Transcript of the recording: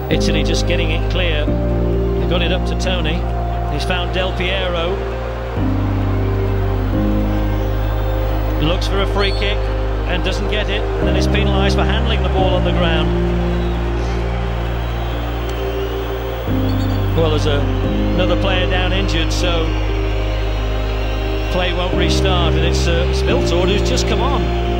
Italy just getting it clear. They got it up to Tony. He's found Del Piero. Looks for a free kick and doesn't get it, and then is penalised for handling the ball on the ground. Well, there's another player down injured, so play won't restart, and it's Spiltor who's just come on.